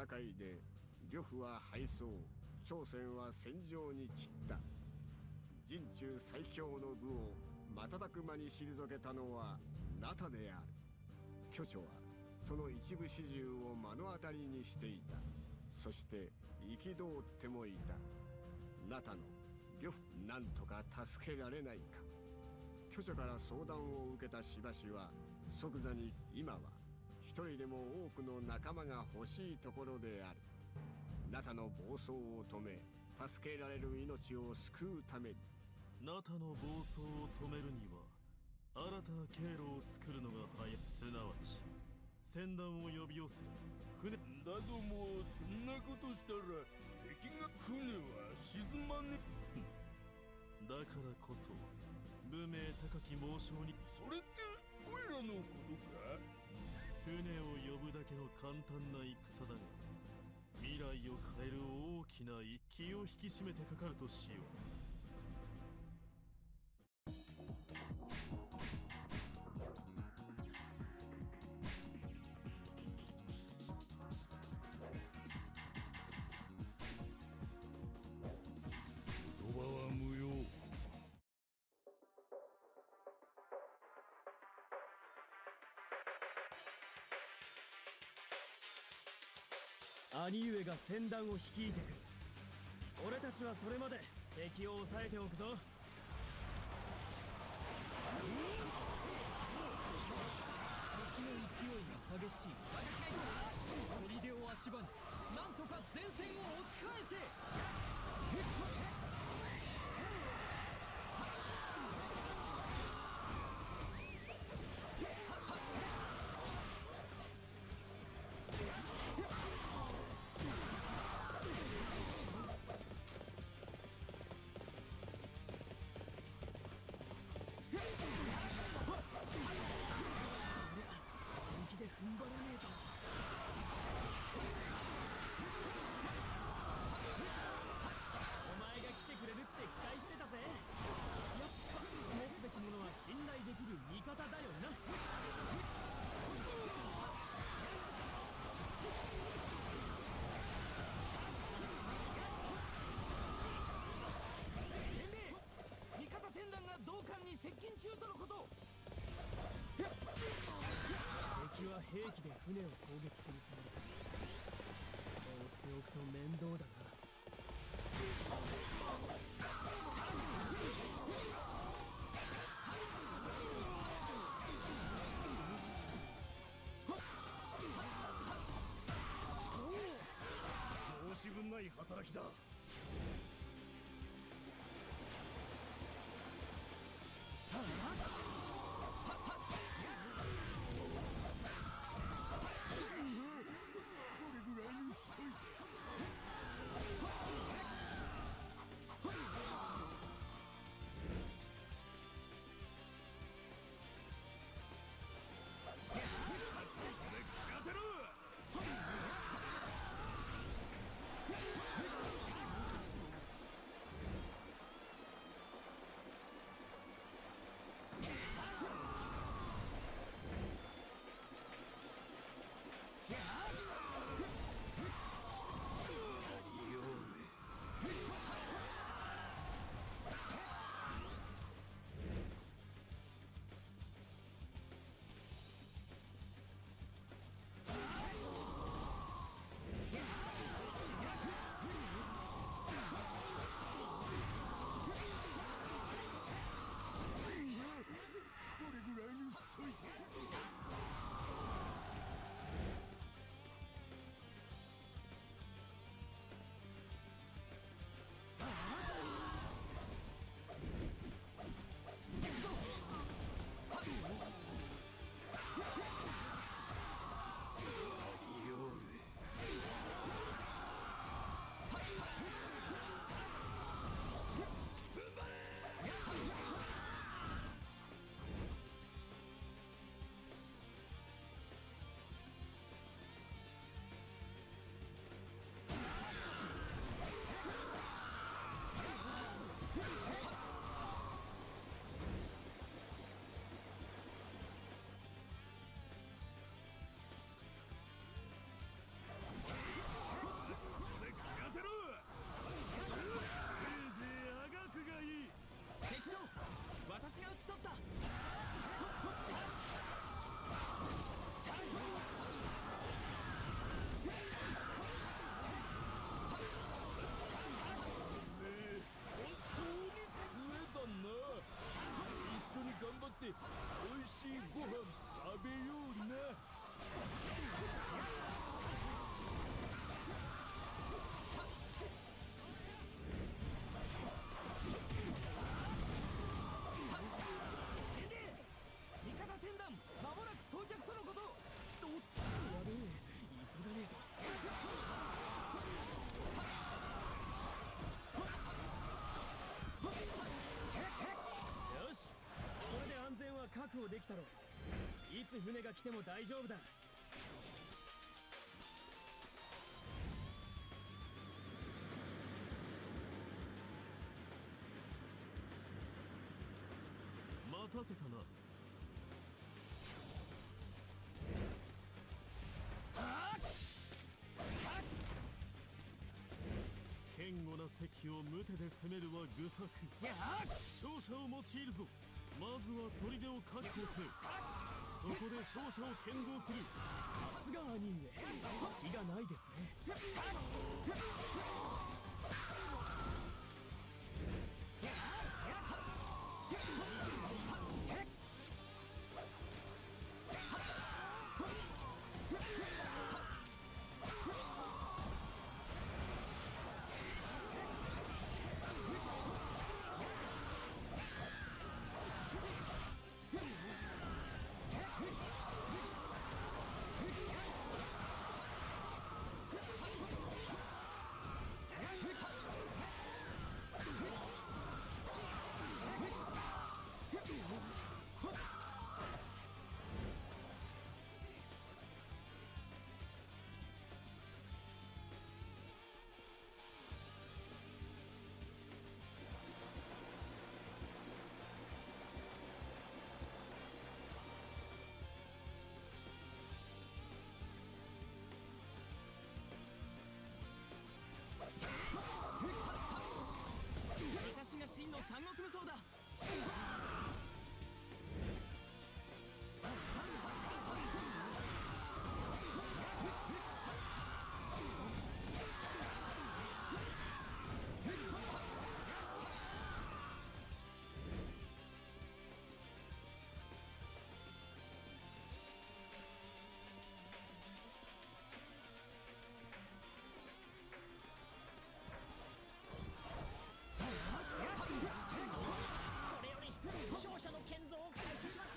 戦いで呂布は敗走、朝鮮は戦場に散った。陣中最強の愚を瞬く間に退けたのはナタである。巨著はその一部始終を目の当たりにしていた。そして憤ってもいた。ナタの呂布、なんとか助けられないか。巨著から相談を受けたしばしは即座に、今は一人でも多くの仲間が欲しいところである。ナタの暴走を止め、助けられる命を救うために。 ナタの暴走を止めるには新たな経路を作るのが早い。すなわち船団を呼び寄せ、船だども、そんなことしたら敵が船は沈まねだからこそ武名高き猛将に。 それっておいらのことか？ 船を呼ぶだけの簡単な戦だが、未来を変える大きな気を引き締めてかかるとしよう。 言葉は無用。 兄上が船団を率いてくる。俺たちはそれまで敵を抑えておくぞ。敵の勢いが激しい。砦を足場になんとか前線を押し返せ。本気で踏ん張らねえと。お前が来てくれるって期待してたぜ。やっぱ持つべきものは信頼できる味方だよな。天命、味方船団が同艦に接近中とのこと。敵は兵器で船を攻撃するつもりだ。放っておくと面倒だな。申し分ない働きだ。 これぐらいにしといて。当てろ。 美味しいご飯食べような。 味方船団まもなく到着とのこと。おっやべえ、急がねえと。よし、これで安全は確保できたろ。いつ船が来ても大丈夫だ。 待たせたな。堅固な石を無手で攻めるは愚策。勝者を用いるぞ。まずは砦を確保せよ。そこで勝者を建造する。 さすが兄上、隙がないですね。私が真の三国無双だ。勝者の建造を開始します。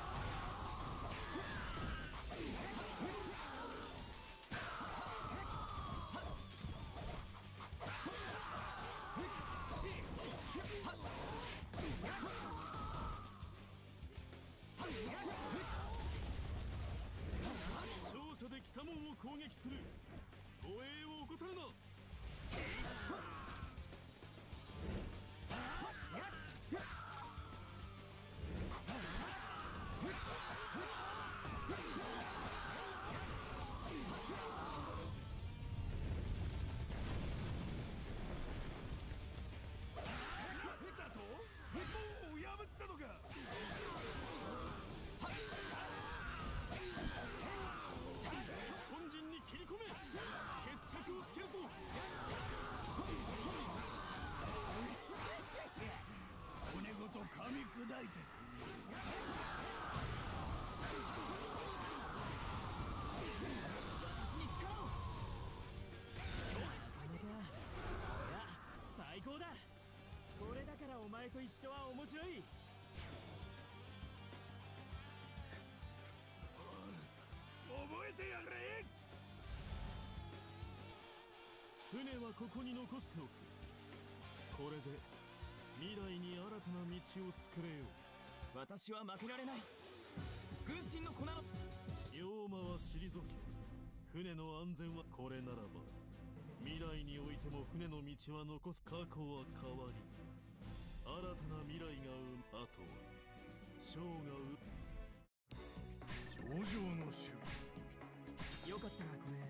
勝者で北門を攻撃する。護衛を怠るな。本陣に切り込め。決着をつけるぞ。 骨ごと噛み砕いてくれ。 私に力を。いや、最高だ。これだからお前と一緒は面白い。 覚えてやがれ。 船はここに残しておく。これで未来に新たな道を作れよう。 私は負けられない。軍神の粉の妖魔は退け。船の安全はこれならば未来においても船の道は残す。過去は変わり新たな未来が生む。あとは将が上々の守備。 よかったらこれ。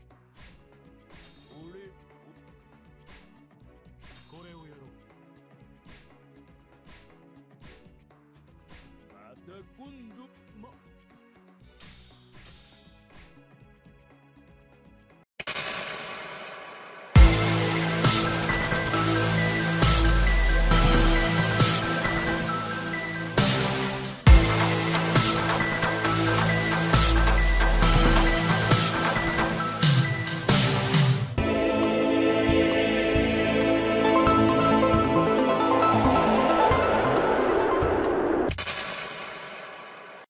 これをやろう。 また今度。